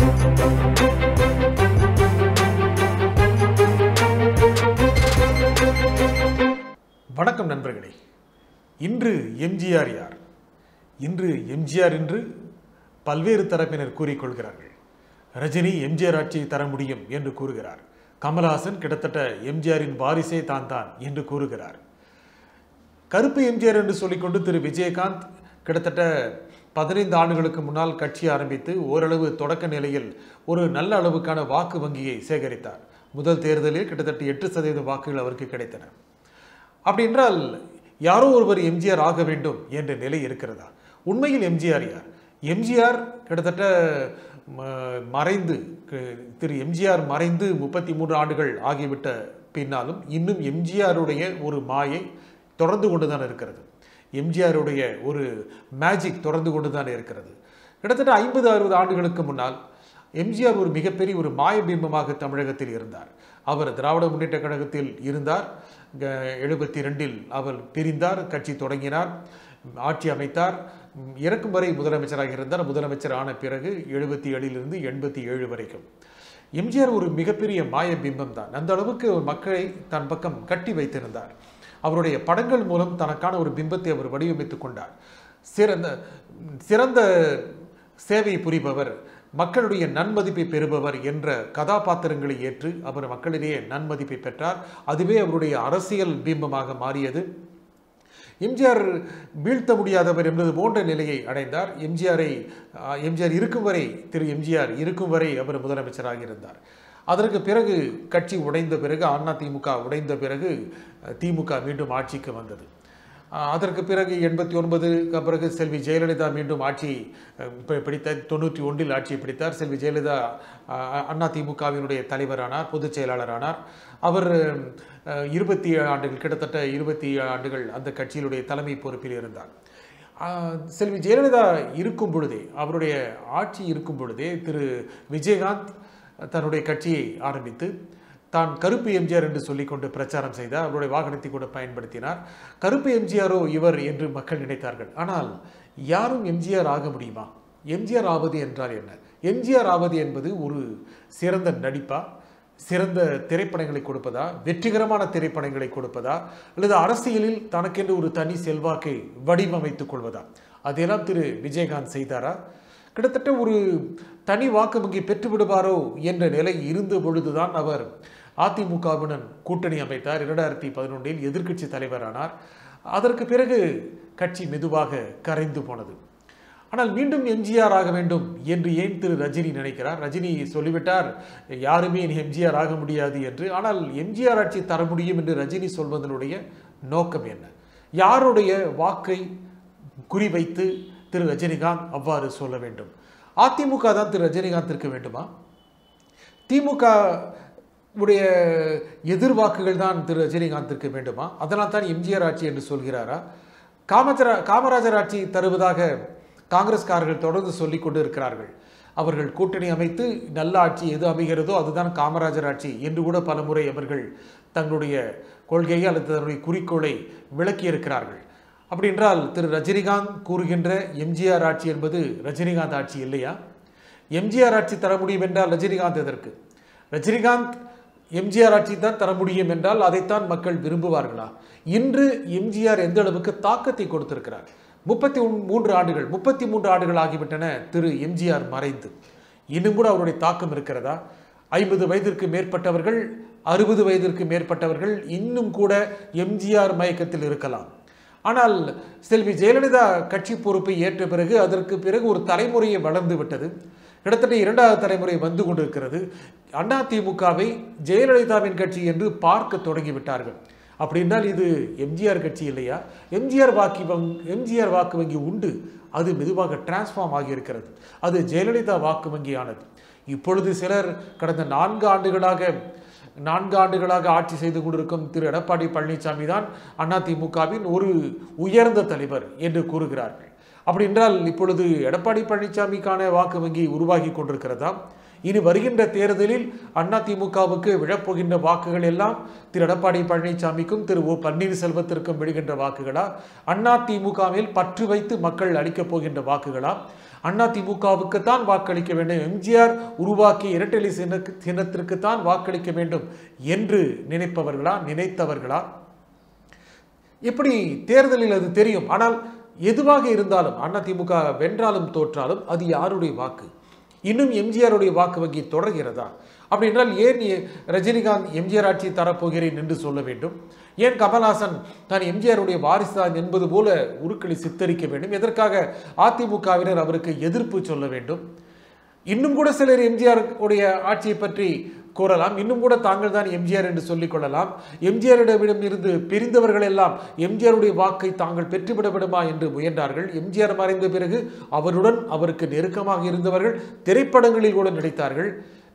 வணக்கம் நண்பர்களே. இன்று எம்ஜிஆர் யார்? இன்று எம்ஜிஆர் என்று பல்வேறு தரப்பினர் கூறிக்கொள்கிறார்கள். ரஜினி எம்ஜிஆர் ஆட்சியை தர முடியும் என்று கூறுகிறார். கமல்ஹாசன் கிட்டத்தட்ட எம்ஜிஆரின் வாரிசே தான் என்று கூறுகிறார். கருப்பு எம்ஜிஆர் என்று சொல்லிக்கொண்டு திரு விஜயகாந்த் கிட்டத்தட்ட 15 ஆண்டுகளுக்கு முன்னால் கட்சி ஆரம்பித்து ஓரளவு தொடக்க நிலையில் ஒரு நல்ல அளவுக்கான வாக்கு வங்கியை சேகரித்தார். முதல் தேர்தலில் கிட்டத்தட்ட 8% வாக்குகள் அவருக்கு கிடைத்தன. அப்படி என்றால் யாரோ ஒருவர் எம்ஜிஆர் ஆக வேண்டும் என்ற நிலை இருக்கிறதா? உண்மையில் எம்ஜிஆர் யார்? எம்ஜிஆர் கிட்டத்தட்ட திரு எம்ஜிஆர் மறைந்து 33 ஆண்டுகள் ஆகிவிட்ட பின்னாலும் இன்னும் எம்ஜிஆருடைய ஒரு மாயை தொடர்ந்து கொண்டுதான் இருக்கிறது. எம்ஜிஆருடைய ஒரு மேஜிக் தொடர்ந்து கொண்டுதான் இருக்கிறது. கிட்டத்தட்ட 50-60 ஆண்டுகளுக்கு முன்னால் எம்ஜிஆர் ஒரு மிகப்பெரிய ஒரு மாயபிம்பமாக தமிழகத்தில் இருந்தார். அவர் திராவிட முன்னேற்ற கழகத்தில் இருந்தார். 72 அவர் பிரிந்தார், கட்சி தொடங்கினார், ஆட்சி அமைத்தார், இறக்கும் வரை முதலமைச்சராக இருந்தார். முதலமைச்சர் ஆன பிறகு 77 87 வரைக்கும் எம்ஜிஆர் ஒரு மிகப்பெரிய மாயபிம்பம் தான். அந்த அளவுக்கு மக்களை தன் பக்கம் கட்டி வைத்திருந்தார். அவருடைய படங்கள் மூலம் தனக்கான ஒரு பிம்பத்தை அவர் வடிவமைத்துக் கொண்டார். சிறந்த சேவை புரிபவர், மக்களுடைய நன்மதிப்பை பெறுபவர் என்ற கதாபாத்திரங்களை ஏற்று அவர் மக்களிடையே நன்மதிப்பை பெற்றார். அதுவே அவருடைய அரசியல் பிம்பமாக மாறியது. எம்ஜிஆர் வீழ்த்த முடியாதவர் என்பது போன்ற நிலையை அடைந்தார். எம்ஜிஆர் இருக்கும் வரை திரு எம்ஜிஆர் இருக்கும் வரை அவர் முதலமைச்சராக இருந்தார். அதற்கு பிறகு கட்சி உடைந்த பிறகு, அதிமுக உடைந்த பிறகு திமுக மீண்டும் ஆட்சிக்கு வந்தது. அதற்கு பிறகு 89 பிறகு செல்வி ஜெயலலிதா மீண்டும் ஆட்சி பிடித்தார். 91 ஆட்சியை பிடித்தார். செல்வி ஜெயலலிதா அதிமுகவினுடைய தலைவரானார், பொதுச் செயலாளரானார். அவர் 27 ஆண்டுகள், கிட்டத்தட்ட 27 ஆண்டுகள் அந்த கட்சியினுடைய தலைமை பொறுப்பில் இருந்தார். செல்வி ஜெயலலிதா இருக்கும் பொழுதே, அவருடைய ஆட்சி இருக்கும் பொழுதே திரு விஜயகாந்த் தன்னுடைய கட்சியை ஆரம்பித்து தான் கருப்பு எம்ஜிஆர் என்று சொல்லிக்கொண்டு பிரச்சாரம் செய்தார். அவருடைய வாகனத்தை கூட பயன்படுத்தினார். கருப்பு எம்ஜிஆரோ இவர் என்று மக்கள் நினைத்தார்கள். ஆனால் யாரும் எம்ஜிஆர் ஆக முடியுமா? எம்ஜிஆர் ஆவது என்றால் என்ன? எம்ஜிஆர் ஆவது என்பது ஒரு சிறந்த நடிப்பா, சிறந்த திரைப்படங்களை கொடுப்பதா, வெற்றிகரமான திரைப்படங்களை கொடுப்பதா, அல்லது அரசியலில் தனக்கென்று ஒரு தனி செல்வாக்கை வடிவமைத்துக் கொள்வதா? அதையெல்லாம் திரு விஜயகாந்த் செய்தாரா? கிட்டத்தட்ட ஒரு தனி வாக்கு வங்கி பெற்று விடுவாரோ என்ற நிலை இருந்த பொழுதுதான் அவர் அதிமுகவுடன் கூட்டணி அமைத்தார். 2011 எதிர்க்கட்சி தலைவரானார். அதற்கு பிறகு கட்சி மெதுவாக கரைந்து போனது. ஆனால் மீண்டும் எம்ஜிஆர் ஆக வேண்டும் என்று ஏன் திரு ரஜினி நினைக்கிறார்? ரஜினி சொல்லிவிட்டார் யாருமே எம்ஜிஆர் ஆக முடியாது என்று. ஆனால் எம்ஜிஆர் ஆட்சி தர முடியும் என்று ரஜினி சொல்வதனுடைய நோக்கம் என்ன? யாருடைய வாக்கை குறிவைத்து திரு ரஜினிகாந்த் அவ்வாறு சொல்ல வேண்டும்? அதிமுக தான் திரு ரஜினிகாந்திற்கு வேண்டுமா? திமுக உடைய எதிர்வாக்குகள் தான் திரு ரஜினிகாந்திற்கு வேண்டுமா? அதனால் தான் எம்ஜிஆர் ஆட்சி என்று சொல்கிறாரா? காமராஜர் ஆட்சி தருவதாக காங்கிரஸ்காரர்கள் தொடர்ந்து சொல்லிக் கொண்டு இருக்கிறார்கள். அவர்கள் கூட்டணி அமைத்து நல்ல ஆட்சி எது அமைகிறதோ அதுதான் காமராஜர் ஆட்சி என்று கூட பலமுறை அவர்கள் தங்களுடைய கொள்கையை அல்லது தன்னுடைய குறிக்கோளை விளக்கியிருக்கிறார்கள். அப்படி என்றால் திரு ரஜினிகாந்த் கூறுகின்ற எம்ஜிஆர் ஆட்சி என்பது ரஜினிகாந்த் ஆட்சி இல்லையா? எம்ஜிஆர் ஆட்சி தர முடியும் என்றால் ரஜினிகாந்த் எதற்கு? ரஜினிகாந்த் எம்ஜிஆர் ஆட்சி தான் தர முடியும் என்றால் அதைத்தான் மக்கள் விரும்புவார்களா? இன்று எம்ஜிஆர் எந்த அளவுக்கு தாக்கத்தை கொடுத்திருக்கிறார்? 33 ஆண்டுகள் ஆகிவிட்டன திரு எம்ஜிஆர் மறைந்து. இன்னும் கூட அவருடைய தாக்கம் இருக்கிறதா? 50 வயதிற்கு மேற்பட்டவர்கள், 60 வயதிற்கு மேற்பட்டவர்கள் இன்னும் கூட எம்ஜிஆர் மயக்கத்தில் இருக்கலாம். ஆனால் செல்வி ஜெயலலிதா கட்சி பொறுப்பை ஏற்ற பிறகு அதற்கு பிறகு ஒரு தலைமுறையை வளர்ந்து விட்டது. கிட்டத்தட்ட 2வது தலைமுறை வந்து கொண்டிருக்கிறது. அதிமுகவை ஜெயலலிதாவின் கட்சி என்று பார்க்க தொடங்கிவிட்டார்கள். அப்படி என்றால் இது எம்ஜிஆர் கட்சி இல்லையா? எம்ஜிஆர் வாக்கு வங்கி உண்டு. அது மெதுவாக டிரான்ஸ்ஃபார்ம் ஆகியிருக்கிறது. அது ஜெயலலிதா வாக்கு வங்கியானது. இப்பொழுது சிலர் கடந்த 4 ஆண்டுகளாக ஆட்சி செய்து கொண்டிருக்கும் திரு எடப்பாடி பழனிசாமி தான் அதிமுகவின் ஒரு உயர்ந்த தலைவர் என்று கூறுகிறார்கள். அப்படி என்றால் இப்பொழுது எடப்பாடி பழனிசாமிக்கான வாக்கு வங்கி உருவாகி கொண்டிருக்கிறதா? இனி வருகின்ற தேர்தலில் அதிமுகவுக்கு விழப்போகின்ற வாக்குகள் எல்லாம் திரு எடப்பாடி பழனிசாமிக்கும் திரு ஓ பன்னீர்செல்வத்திற்கும் விழுகின்ற வாக்குகளா? அதிமுகவில் பற்று வைத்து மக்கள் அளிக்கப் போகின்ற வாக்குகளா? அதிமுகவுக்கு தான் வாக்களிக்க வேண்டும், எம்ஜிஆர் உருவாக்கிய இரட்டை சின்னத்திற்கு தான் வாக்களிக்க வேண்டும் என்று நினைத்தவர்களா? இப்படி தேர்தலில் அது தெரியும். ஆனால் எதுவாக இருந்தாலும் அதிமுக வென்றாலும் தோற்றாலும் அது யாருடைய வாக்கு? இன்னும் எம்ஜிஆருடைய வாக்கு வங்கி தொடர்கிறதா? அப்படி என்றால் ஏன் ரஜினிகாந்த் எம்ஜிஆர் ஆட்சி தரப்போகிறேன் என்று சொல்ல வேண்டும்? ஏன் கமல்ஹாசன் தான் எம்ஜிஆருடைய வாரிசுதான் என்பது போல உருக்களை சித்தரிக்க வேண்டும்? எதற்காக அதிமுகவினர் அவருக்கு எதிர்ப்பு சொல்ல வேண்டும்? இன்னும் கூட சிலர் எம்ஜிஆர் உடைய ஆட்சியை பற்றி கூறலாம். இன்னும் கூட தாங்கள் தான் எம்ஜிஆர் என்று சொல்லிக் கொள்ளலாம். எம்ஜிஆரிடம் இருந்து பிரிந்தவர்கள் எல்லாம் எம்ஜிஆருடைய வாக்கை தாங்கள் பெற்றுவிட விடுமா என்று முயன்றார்கள். எம்ஜிஆர் மறைந்த பிறகு அவருக்கு நெருக்கமாக இருந்தவர்கள் திரைப்படங்களில் கூட நடித்தார்கள்.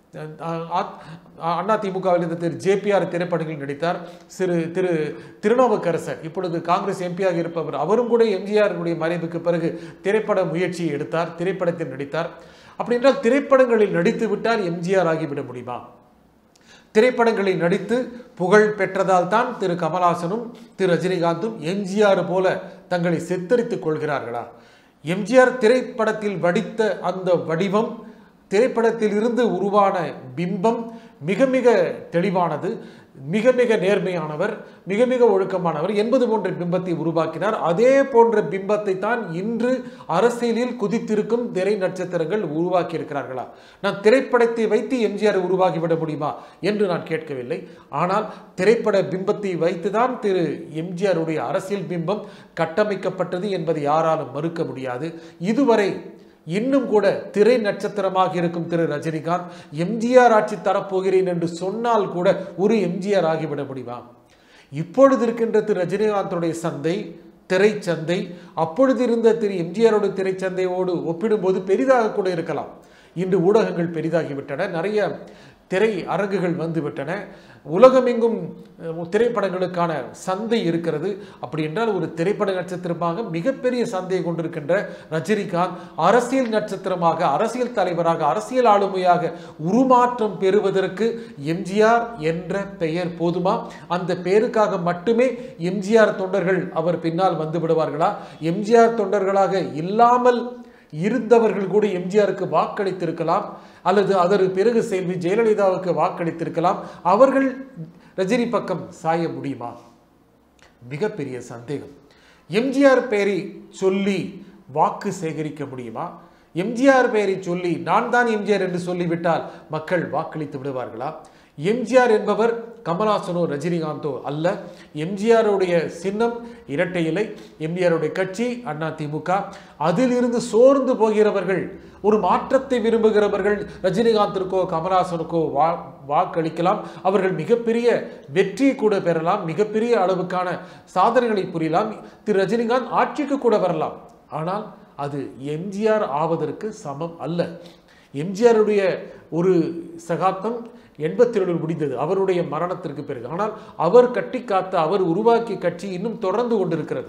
அதிமுகவில் இருந்த திரு JPR திரைப்படங்களில் நடித்தார். திரு திருநாவுக்கரசர் இப்பொழுது காங்கிரஸ் எம்பியாக இருப்பவர், அவரும் கூட எம்ஜிஆருடைய மறைவுக்கு பிறகு திரைப்பட முயற்சியை எடுத்தார், திரைப்படத்தில் நடித்தார். அப்படி என்றால் திரைப்படங்களில் நடித்து விட்டால் எம்ஜிஆர் ஆகிவிட முடியுமா? திரைப்படங்களில் நடித்து புகழ் பெற்றதால் தான் திரு கமல்ஹாசனும் திரு ரஜினிகாந்தும் எம்ஜிஆர் போல தங்களை சித்தரித்துக் கொள்கிறார்களா? எம்ஜிஆர் திரைப்படத்தில் வடித்த அந்த வடிவம், திரைப்படத்தில் இருந்து உருவான பிம்பம் மிக மிக தெளிவானது, மிக மிக நேர்மையானவர், மிக மிக ஒழுக்கமானவர் என்பது போன்ற பிம்பத்தை உருவாக்கினார். அதே போன்ற பிம்பத்தை தான் இன்று அரசியலில் குதித்திருக்கும் திரை நட்சத்திரங்கள் உருவாக்கி இருக்கிறார்களா? நான் திரைப்படத்தை வைத்து எம்ஜிஆர் உருவாக்கிவிட முடியுமா என்று நான் கேட்கவில்லை. ஆனால் திரைப்பட பிம்பத்தை வைத்துதான் திரு எம்ஜிஆருடைய அரசியல் பிம்பம் கட்டமைக்கப்பட்டது என்பதை யாராலும் மறுக்க முடியாது. இதுவரை இன்னும் கூட திரை நட்சத்திரமாக இருக்கும் திரு ரஜினிகாந்த் எம்ஜிஆர் ஆட்சி தரப்போகிறேன் என்று சொன்னால் கூட ஒரு எம்ஜிஆர் ஆகிவிட முடியுமா? இப்பொழுது இருக்கின்ற திரு ரஜினிகாந்துடைய சந்தை, திரைச்சந்தை, அப்பொழுது இருந்த திரு எம்ஜிஆருடைய திரைச்சந்தையோடு ஒப்பிடும்போது பெரிதாக கூட இருக்கலாம். இன்று ஊடகங்கள் பெரிதாகிவிட்டன, நிறைய திரை அரங்குகள் வந்துவிட்டன, உலகமெங்கும் திரைப்படங்களுக்கான சந்தை இருக்கிறது. அப்படி என்றால் ஒரு திரைப்பட நட்சத்திரமாக மிகப்பெரிய சந்தையை கொண்டிருக்கின்ற ரஜினிகாந்த் அரசியல் நட்சத்திரமாக, அரசியல் தலைவராக, அரசியல் ஆளுமையாக உருமாற்றம் பெறுவதற்கு எம்ஜிஆர் என்ற பெயர் போதுமா? அந்த பெயருக்காக மட்டுமே எம்ஜிஆர் தொண்டர்கள் அவர் பின்னால் வந்து விடுவார்களா? எம்ஜிஆர் தொண்டர்களாக இல்லாமல் இருந்தவர்கள் கூட எம்ஜிஆருக்கு வாக்களித்திருக்கலாம், அல்லது அதற்கு பிறகு செல்வி ஜெயலலிதாவுக்கு வாக்களித்திருக்கலாம். அவர்கள் ரஜினி பக்கம் சாய முடியுமா? மிகப்பெரிய சந்தேகம். எம்ஜிஆர் பெயரை சொல்லி வாக்கு சேகரிக்க முடியுமா? எம்ஜிஆர் பெயரை சொல்லி நான் தான் எம்ஜிஆர் என்று சொல்லிவிட்டால் மக்கள் வாக்களித்து விடுவார்களா? எம்ஜிஆர் என்பவர் கமல்ஹாசனோ ரஜினிகாந்தோ அல்ல. எம்ஜிஆருடைய சின்னம் இரட்டை இலை, எம்ஜிஆருடைய கட்சி அதிமுக. அதிலிருந்து சோர்ந்து போகிறவர்கள், ஒரு மாற்றத்தை விரும்புகிறவர்கள் ரஜினிகாந்திற்கோ கமல்ஹாசனுக்கோ வாக்களிக்கலாம். அவர்கள் மிகப்பெரிய வெற்றி கூட பெறலாம், மிகப்பெரிய அளவுக்கான சாதனைகளை புரியலாம். திரு ரஜினிகாந்த் ஆட்சிக்கு கூட வரலாம். ஆனால் அது எம்ஜிஆர் ஆவதற்கு சமம் அல்ல. எம்ஜிஆருடைய ஒரு சகாப்தம் 87 முடிந்தது அவருடைய மரணத்திற்கு பிறகு. ஆனால் அவர் கட்டி காத்த, அவர் உருவாக்கிய கட்சி இன்னும் தொடர்ந்து கொண்டிருக்கிறது.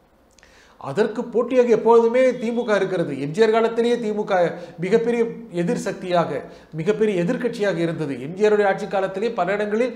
அதற்கு போட்டியாக எப்பொழுதுமே திமுக இருக்கிறது. எம்ஜிஆர் காலத்திலேயே திமுக மிகப்பெரிய எதிர் சக்தியாக, மிகப்பெரிய எதிர்கட்சியாக இருந்தது. எம்ஜிஆருடைய ஆட்சி காலத்திலே பல இடங்களில்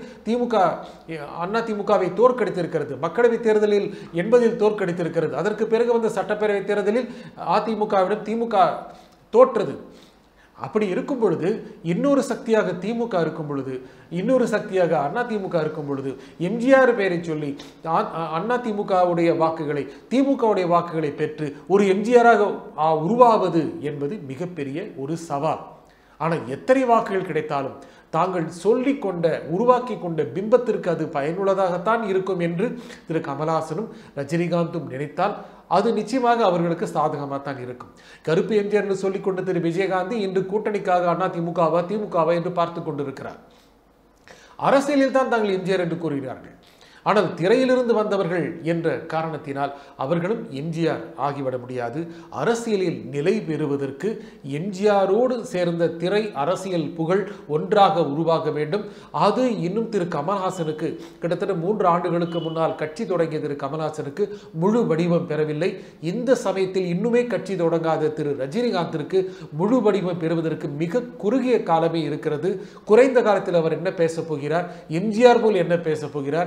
அதிமுகவை தோற்கடித்திருக்கிறது. மக்களவை தேர்தலில் 80 தோற்கடித்திருக்கிறது. அதற்கு பிறகு வந்த சட்டப்பேரவை தேர்தலில் அதிமுகவிடம் திமுக தோற்றது. அப்படி இருக்கும் பொழுது, இன்னொரு சக்தியாக திமுக இருக்கும் பொழுது, இன்னொரு சக்தியாக அதிமுக இருக்கும் பொழுது, எம்ஜிஆர் பெயரை சொல்லி அதிமுகவுடைய வாக்குகளை, திமுகவுடைய வாக்குகளை பெற்று ஒரு எம்ஜிஆராக உருவாவது என்பது மிகப்பெரிய ஒரு சவால். ஆனால் எத்தனை வாக்குகள் கிடைத்தாலும் தாங்கள் சொல்லிக்கொண்ட, உருவாக்கி கொண்ட பிம்பத்திற்கு அது பயனுள்ளதாகத்தான் இருக்கும் என்று திரு கமல்ஹாசனும் ரஜினிகாந்தும் நினைத்தால் அது நிச்சயமாக அவர்களுக்கு சாதகமாக தான் இருக்கும். கருப்பு எம்ஜிஆர் என்று சொல்லிக்கொண்டு திரு விஜயகாந்த் இன்று கூட்டணிக்காக அதிமுகவா திமுகவா என்று பார்த்து கொண்டிருக்கிறார். அரசியலில் தான் தாங்கள் எம்ஜிஆர் என்று கூறுகிறார்கள். ஆனால் திரையிலிருந்து வந்தவர்கள் என்ற காரணத்தினால் அவர்களும் எம்ஜிஆர் ஆகிவிட முடியாது. அரசியலில் நிலை பெறுவதற்கு எம்ஜிஆரோடு சேர்ந்த திரை அரசியல் புகழ் ஒன்றாக உருவாக வேண்டும். அது இன்னும் திரு கமல்ஹாசனுக்கு கிட்டத்தட்ட 3 ஆண்டுகளுக்கு முன்னால் கட்சி தொடங்கிய திரு கமல்ஹாசனுக்கு முழு வடிவம் பெறவில்லை. இந்த சமயத்தில் இன்னுமே கட்சி தொடங்காத திரு ரஜினிகாந்திற்கு முழு வடிவம் பெறுவதற்கு மிக குறுகிய காலமே இருக்கிறது. குறைந்த காலத்தில் அவர் என்ன பேச போகிறார்? எம்ஜிஆர் போல் என்ன பேச போகிறார்? எம்ஜிஆர்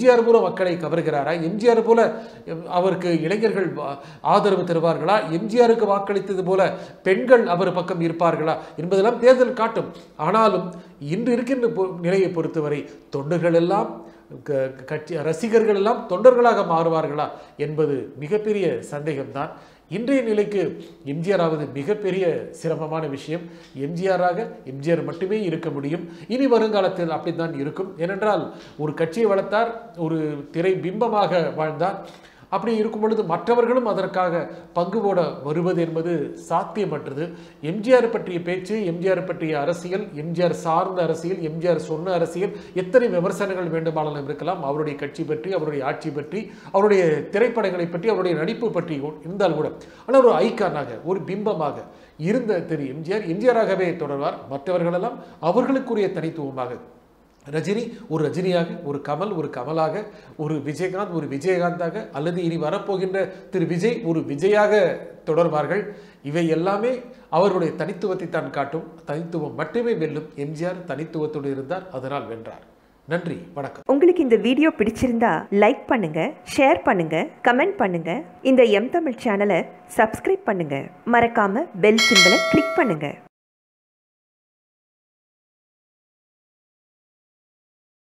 எம்ஜிஆர் போல மக்களை கவர்கிறாரா? எம்ஜிஆர் போல அவருக்கு இளைஞர்கள் ஆதரவு தருவார்களா? எம்ஜிஆருக்கு வாக்களித்தது போல பெண்கள் அவர் பக்கம் இருப்பார்களா என்பதெல்லாம் தேர்தல் காட்டும். ஆனாலும் இன்று இருக்கின்ற நிலையை பொறுத்தவரை தொண்டர்கள் எல்லாம் கட்சி ரசிகர்கள் எல்லாம் தொண்டர்களாக மாறுவார்களா என்பது மிகப்பெரிய சந்தேகம்தான். இன்றைய நிலைக்கு எம்ஜிஆராவது மிகப்பெரிய சிரமமான விஷயம். எம்ஜிஆர் மட்டுமே இருக்க முடியும். இனி வருங்காலத்தில் அப்படித்தான் இருக்கும். ஏனென்றால் ஒரு கட்சியை வளர்த்தார், ஒரு திரை பிம்பமாக வாழ்ந்தார். அப்படி இருக்கும் பொழுது மற்றவர்களும் அதற்காக பங்கு போட வருவது என்பது சாத்தியமற்றது. எம்ஜிஆர் பற்றிய பேச்சு, எம்ஜிஆர் பற்றிய அரசியல், எம்ஜிஆர் சார்ந்த அரசியல், எம்ஜிஆர் சொன்ன அரசியல், எத்தனை விமர்சனங்கள் வேண்டுமானாலும் இருக்கலாம். அவருடைய கட்சி பற்றி, அவருடைய ஆட்சி பற்றி, அவருடைய திரைப்படங்களை பற்றி, அவருடைய நடிப்பு பற்றி இருந்தால் கூட, ஆனால் ஒரு ஐக்கானாக, ஒரு பிம்பமாக இருந்த திரு எம்ஜிஆராகவே தொடர்வார். மற்றவர்களெல்லாம் அவர்களுக்குரிய தனித்துவமாக, ரஜினி ஒரு ரஜினியாக, ஒரு கமல் ஒரு கமலாக, ஒரு விஜயகாந்த் ஒரு விஜயகாந்தாக, அல்லது இனி வரப்போகின்ற திரு விஜய் ஒரு விஜயாக தொடர்வார்கள். இவை எல்லாமே அவருடைய தனித்துவத்தை தான் காட்டும். தனித்துவம் மட்டுமே வெல்லும். எம்ஜிஆர் தனித்துவத்தோடு இருந்தார், அதனால் வென்றார். நன்றி, வணக்கம். உங்களுக்கு இந்த வீடியோ பிடிச்சிருந்தா லைக் பண்ணுங்க, ஷேர் பண்ணுங்க, கமெண்ட் பண்ணுங்க. இந்த எம் தமிழ் சேனலை சப்ஸ்கிரைப் பண்ணுங்க. மறக்காம பெல் சிம்பலை கிளிக் பண்ணுங்க.